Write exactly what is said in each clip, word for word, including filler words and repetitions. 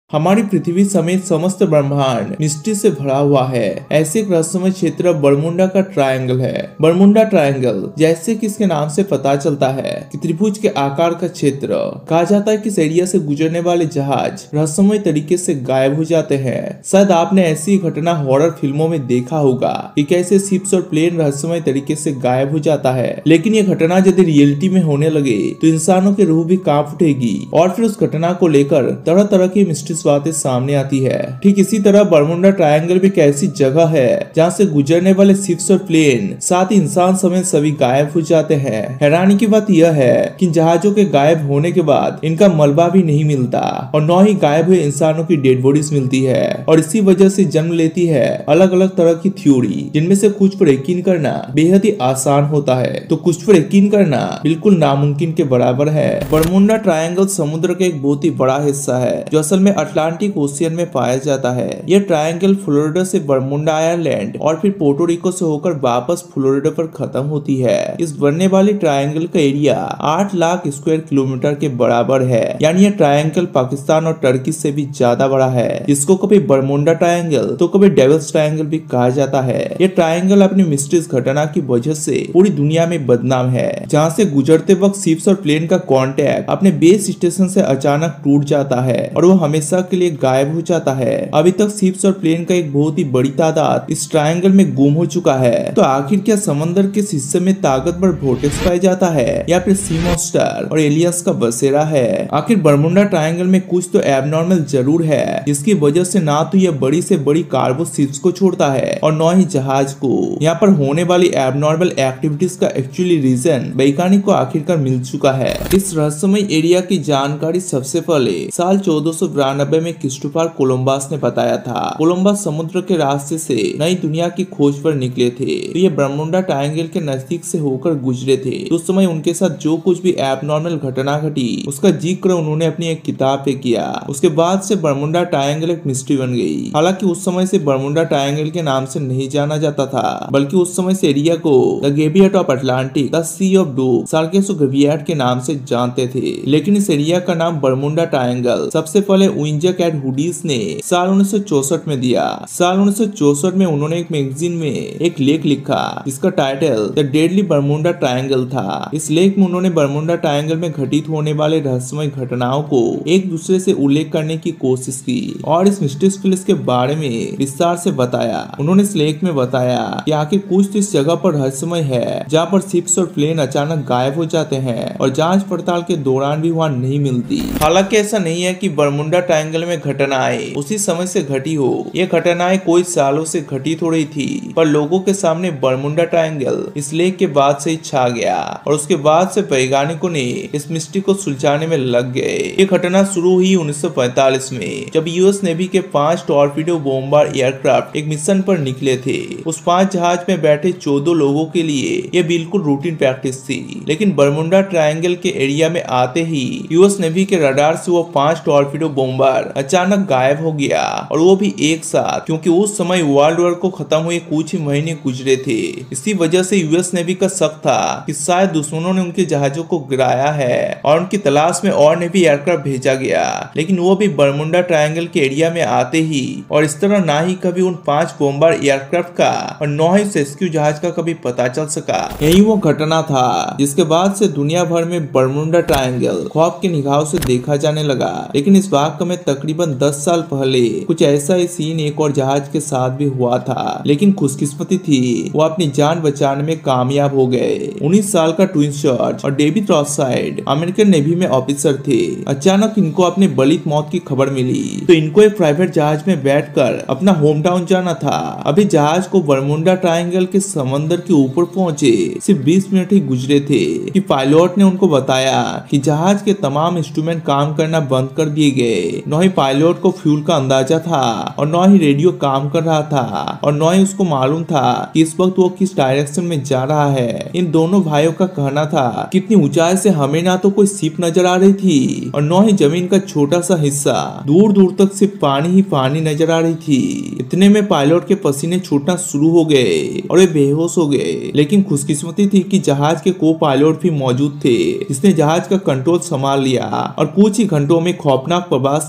हमारी पृथ्वी समेत समस्त ब्रह्मांड मिस्ट्री से भरा हुआ है। ऐसे एक रहस्यमय क्षेत्र बरमुंडा का ट्रायंगल है। बरमुंडा ट्रायंगल, जैसे कि इसके नाम से पता चलता है कि त्रिभुज के आकार का क्षेत्र। कहा जाता है कि इस एरिया से गुजरने वाले जहाज रहस्यमय तरीके से गायब हो जाते हैं। शायद आपने ऐसी घटना हॉरर फिल्मों में देखा होगा कि कैसे शिप्स और प्लेन रहस्यमय तरीके से गायब हो जाता है, लेकिन ये घटना यदि रियलिटी में होने लगे तो इंसानों की रूह भी कांप उठेगी और फिर उस घटना को लेकर तरह तरह की मिस्ट्री बातें सामने आती है। ठीक इसी तरह बरमुंडा ट्रायंगल भी एक ऐसी जगह है जहाँ से गुजरने वाले शिप्स और प्लेन साथ ही इंसान समेत सभी गायब हो जाते हैं। हैरानी की बात यह है कि जहाजों के गायब होने के बाद इनका मलबा भी नहीं मिलता और न ही गायब हुए इंसानों की डेड बॉडीज मिलती है, और इसी वजह से जन्म लेती है अलग अलग तरह की थ्योरी, जिनमें से कुछ पर यकीन करना बेहद ही आसान होता है तो कुछ पर यकीन करना बिल्कुल नामुमकिन के बराबर है। बरमुंडा ट्रायंगल समुद्र का एक बहुत ही बड़ा हिस्सा है जो असल में अटलांटिक ओशियन में पाया जाता है। यह ट्रायंगल फ्लोरिडा से बरमुंडा आयरलैंड और फिर पोर्टो रिको से होकर वापस फ्लोरिडा पर खत्म होती है। इस बनने वाली ट्रायंगल का एरिया आठ लाख स्क्वायर किलोमीटर के बराबर है, यानी यह ट्रायंगल पाकिस्तान और टर्की से भी ज्यादा बड़ा है। इसको कभी बरमुंडा ट्रायंगल तो कभी डेविल्स ट्रायंगल भी कहा जाता है। यह ट्रायंगल अपनी मिस्ट्रीज घटना की वजह से पूरी दुनिया में बदनाम है, जहाँ से गुजरते वक्त शिप्स और प्लेन का कॉन्टेक्ट अपने बेस स्टेशन से अचानक टूट जाता है और वो हमेशा के लिए गायब हो जाता है। अभी तक शिप्स और प्लेन का एक बहुत ही बड़ी तादाद इस ट्रायंगल में गुम हो चुका है। तो आखिर क्या समंदर के हिस्से में ताकतवर वोर्टेक्स पाया जाता है या फिर सी मॉन्स्टर और एलियंस का बसेरा है? आखिर बरमुंडा ट्रायंगल में कुछ तो एबनॉर्मल जरूर है, जिसकी वजह से ना तो यह बड़ी से बड़ी कार्गो शिप्स को छोड़ता है और न ही जहाज को। यहाँ पर होने वाली एबनॉर्मल एक्टिविटीज का एक्चुअली रीजन वैज्ञानिक को आखिरकार मिल चुका है। इस रहस्यमय एरिया की जानकारी सबसे पहले साल चौदह सौ बिरानबे में क्रिस्टोफर कोलंबस ने बताया था। कोलंबस समुद्र के रास्ते से नई दुनिया की खोज पर निकले थे तो ये बरमुंडा ट्रायंगल के नजदीक से होकर गुजरे थे। तो उस समय उनके साथ जो कुछ भी एबनॉर्मल घटना घटी उसका जिक्र उन्होंने अपनी एक किताब पे किया। उसके बाद से बरमुंडा ट्रायंगल एक मिस्ट्री बन गई। हालांकि उस समय से बरमुंडा ट्रायंगल के नाम से नहीं जाना जाता था, बल्कि उस समय से एरिया को the graveyard of Atlantic, the sea of doom, Sargasso गेवियट के नाम से जानते थे। लेकिन इस एरिया का नाम बरमुंडा ट्रायंगल सबसे पहले विंजर कैट हुडीज ने साल उन्नीस सौ चौसठ में दिया। साल उन्नीस सौ चौसठ में उन्होंने एक मैगजीन में एक लेख लिखा जिसका title the deadly Bermuda triangle था। इस लेख में उन्होंने बरमुंडा ट्रायंगल में घटित होने वाले रहस्यमय घटनाओं को एक दूसरे से उल्लेख करने की कोशिश की और इस मिस्ट्रीज प्लेस के बारे में विस्तार से बताया। उन्होंने इस लेख में बताया कि आखिर कुछ तो इस जगह पर रहस्यमय है जहाँ पर शिप्स और प्लेन अचानक गायब हो जाते हैं और जांच पड़ताल के दौरान भी वहाँ नहीं मिलती। हालांकि ऐसा नहीं है कि बरमुंडा ट्रायंगल में घटनाएं उसी समय से घटी हो। ये घटनाएं कोई सालों से घटित हो रही थी, पर लोगों के सामने बरमुंडा ट्रायंगल इस लेख के बाद से ही छा गया और उसके बाद से वैज्ञानिकों ने इस मिस्ट्री को सुलझाने में लग गए। ये घटना शुरू हुई उन्नीस सौ पैंतालीस में, जब यूएस नेवी के पांच टॉर्पीडो बॉम्बर एयरक्राफ्ट एक मिशन पर निकले थे। उस पांच जहाज में बैठे चौदह लोगों के लिए ये बिल्कुल रूटीन प्रैक्टिस थी, लेकिन बरमुंडा ट्रायंगल के एरिया में आते ही यूएस नेवी के रडार से वो पांच टॉर्पीडो बॉम्बर अचानक गायब हो गया, और वो भी एक साथ, क्योंकि उस समय वर्ल्ड वॉर को खत्म हुए कुछ ही महीने गुजरे थे। इसी वजह से यूएस नेवी का शक था कि शायद दुश्मनों ने उनके जहाजों को गिराया है और उनकी तलाश में और नेवी एयरक्राफ्ट भेजा गया, लेकिन वो भी बरमुंडा ट्रायंगल के एरिया में आते ही। और इस तरह ना ही कभी उन पांच बॉम्बर एयरक्राफ्ट का और न ही रेस्क्यू जहाज का कभी पता चल सका। यही वो घटना था जिसके बाद से दुनिया भर में बरमुंडा ट्रायंगल खौफ की निगाहों से देखा जाने लगा। लेकिन इस वाक़या में तकरीबन दस साल पहले कुछ ऐसा ही सीन एक और जहाज के साथ भी हुआ था, लेकिन खुशकिस्मती थी वो अपनी जान बचाने में कामयाब हो गए। उन्नीस साल का ट्विन जॉर्ज और डेविड रॉथसाइड अमेरिकन नेवी में ऑफिसर थे। अचानक इनको अपनी बलित मौत की खबर मिली तो इनको एक प्राइवेट जहाज में बैठकर अपना होम टाउन जाना था। अभी जहाज को बरमुंडा ट्रायंगल के समंदर के ऊपर पहुंचे सिर्फ बीस मिनट ही गुजरे थे कि पायलट ने उनको बताया कि जहाज के तमाम इंस्ट्रूमेंट काम करना बंद कर दिए गए। न ही पायलट को फ्यूल का अंदाजा था और न ही रेडियो काम कर रहा था और न ही उसको मालूम था कि इस वक्त वो किस डायरेक्शन में जा रहा है। इन दोनों भाइयों का कहना था कि इतनी ऊंचाई से हमें ना तो कोई शिप नजर आ रही थी और न ही जमीन का छोटा सा हिस्सा, दूर दूर तक सिर्फ पानी ही पानी नजर आ रही थी। इतने में पायलट के पसीने छूटना शुरू हो गए और वे बेहोश हो गए। लेकिन खुशकिस्मती थी कि जहाज के को पायलट भी मौजूद थे, जिसने जहाज का कंट्रोल संभाल लिया और कुछ ही घंटों में खौफनाक प्रवास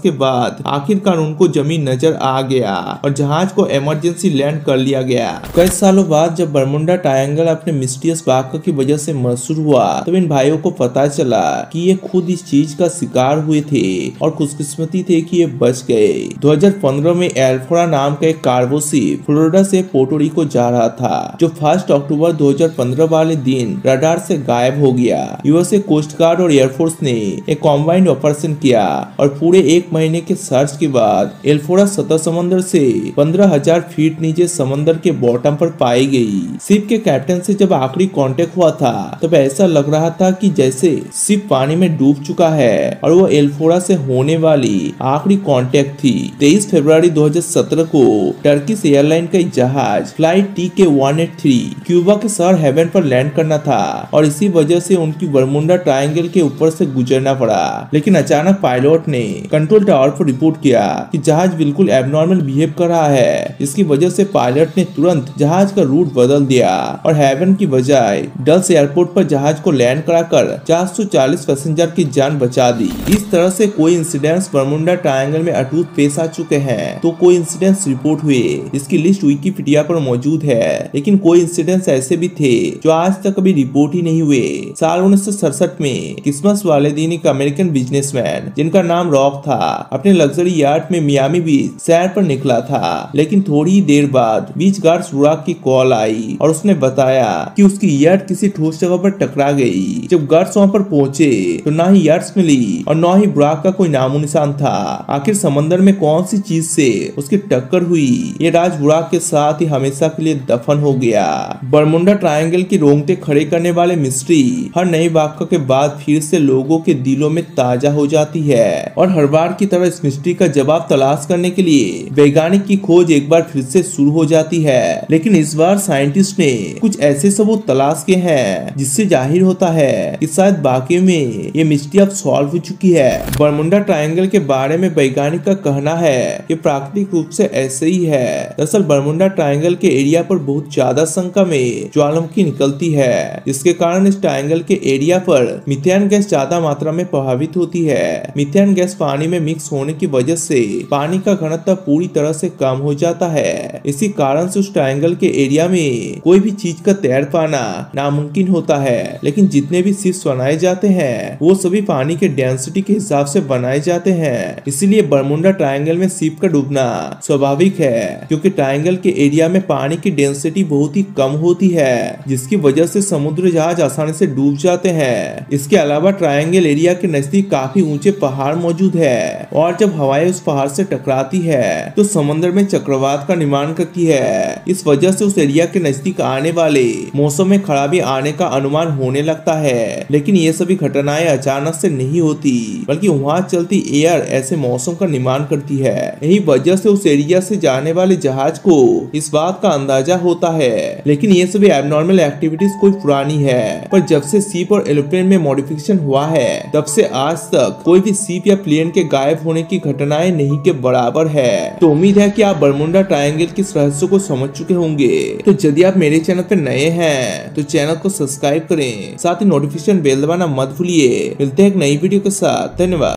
के बाद आखिरकार उनको जमीन नजर आ गया और जहाज को इमरजेंसी लैंड कर लिया गया। कई सालों बाद जब बरमुडा ट्रायंगल अपने मिस्टीरियस वाक़या की वजह से मशहूर हुआ तब इन भाइयों को पता चला कि ये खुद इस चीज का शिकार हुए थे और खुशकिस्मती थे कि ये बच गए। दो हज़ार पंद्रह में एल्फोरा नाम का एक कार्गो शिप फ्लोरिडा से पोर्टो रिको जा रहा था, जो फर्स्ट अक्टूबर दो हज़ार पंद्रह वाले दिन रडार से गायब हो गया। यूएसए कोस्ट गार्ड और एयरफोर्स ने एक कॉम्बाइंड ऑपरेशन किया और पूरे एक महीने के सर्च के बाद एल्फोरा सतह समंदर से पंद्रह हजार फीट नीचे समंदर के बॉटम पर पाई गई। शिप के कैप्टन से जब आखिरी कांटेक्ट हुआ था तब ऐसा लग रहा था कि जैसे शिप पानी में डूब चुका है और वो एल्फोरा से होने वाली आखिरी कांटेक्ट थी। तेईस फरवरी दो हज़ार सत्रह को टर्किश एयरलाइन का जहाज फ्लाइट टी के एक सौ तिरासी क्यूबा के शहर हेवन पर लैंड करना था और इसी वजह से उनकी बरमुडा ट्रायंगल के ऊपर से गुजरना पड़ा। लेकिन अचानक पायलट ने कंट्रोल टावर पर रिपोर्ट किया कि जहाज बिल्कुल एबनॉर्मल बिहेव कर रहा है। इसकी वजह से पायलट ने तुरंत जहाज का रूट बदल दिया और हेवन की बजाय डल्स एयरपोर्ट पर जहाज को लैंड कराकर चार सौ चालीस पैसेंजर की जान बचा दी। इस तरह से कोई इंसिडेंट्स बरमुडा ट्रायंगल में अटूट पेश आ चुके हैं तो कोई इंसिडेंट्स रिपोर्ट हुए। इसकी लिस्ट विकिपीडिया पर मौजूद है, लेकिन कोई इंसिडेंट्स ऐसे भी थे जो आज तक कभी रिपोर्ट ही नहीं हुए। साल उन्नीस सौ सड़सठ में क्रिसमस वाले दिन एक अमेरिकन बिजनेसमैन जिनका नाम रॉक था अपने लग्जरी यार्ड में मियामी बीच सैर पर निकला था, लेकिन थोड़ी ही देर बाद बीच गार्ड सुराग की कॉल आई और उसने बताया कि उसकी यार्ड किसी ठोस जगह पर टकरा गई। जब गार्ड्स वहां पर पहुंचे तो ना ही यार्ड्स मिली और ना ही बुराक का कोई नामो निशान था। आखिर समंदर में कौन सी चीज से उसकी टक्कर हुई, ये राज बुराक के साथ ही हमेशा के लिए दफन हो गया। बरमुडा ट्रायंगल की रोंगटे खड़े करने वाले मिस्ट्री हर नई वाक़या के बाद फिर से लोगों के दिलों में ताजा हो जाती है और हर बार की तरह इस मिस्ट्री का जवाब तलाश करने के लिए वैज्ञानिक की खोज एक बार फिर से शुरू हो जाती है। लेकिन इस बार साइंटिस्ट ने कुछ ऐसे सबूत तलाश के हैं जिससे जाहिर होता है कि शायद वाकई में ये मिस्ट्री अब सॉल्व हो चुकी है। बरमुडा ट्रायंगल के बारे में वैज्ञानिक का कहना है कि प्राकृतिक रूप से ऐसे ही है। दरअसल बरमुडा ट्रायंगल के एरिया पर बहुत ज्यादा संख्या में ज्वालामुखी निकलती है, जिसके कारण इस ट्रायंगल के एरिया पर मीथेन गैस ज्यादा मात्रा में प्रभावित होती है। मीथेन गैस पानी में मिक्स होने की वजह से पानी का घनत्व पूरी तरह से कम हो जाता है। इसी कारण से उस ट्रायंगल के एरिया में कोई भी चीज का तैर पाना नामुमकिन होता है। लेकिन जितने भी शिप्स बनाए जाते हैं वो सभी पानी के डेंसिटी के हिसाब से बनाए जाते हैं, इसीलिए बरमुडा ट्रायंगल में शिप का डूबना स्वाभाविक है, क्योंकि ट्रायंगल के एरिया में पानी की डेंसिटी बहुत ही कम होती है, जिसकी वजह से समुद्री जहाज आसानी से डूब जाते हैं। इसके अलावा ट्रायंगल एरिया के नजदीक काफी ऊंचे पहाड़ मौजूद है और जब हवाएं उस पहाड़ से टकराती है तो समंदर में चक्रवात का निर्माण करती है। इस वजह से उस एरिया के नजदीक आने वाले मौसम में खराबी आने का अनुमान होने लगता है। लेकिन ये सभी घटनाएं अचानक से नहीं होती, बल्कि वहाँ चलती एयर ऐसे मौसम का निर्माण करती है। यही वजह से उस एरिया से जाने वाले जहाज को इस बात का अंदाजा होता है। लेकिन ये सभी एबनॉर्मल एक्टिविटीज कोई पुरानी है, पर जब से शिप और एरोप्लेन में मॉडिफिकेशन हुआ है तब से आज तक कोई भी शिप या प्लेन के गायब होने की घटनाएं नहीं के बराबर है। तो उम्मीद है कि आप बरमुडा ट्रायंगल के रहस्य को समझ चुके होंगे। तो यदि आप मेरे चैनल पर नए हैं तो चैनल को सब्सक्राइब करें, साथ ही नोटिफिकेशन बेल दबाना मत भूलिए। मिलते हैं एक नई वीडियो के साथ। धन्यवाद।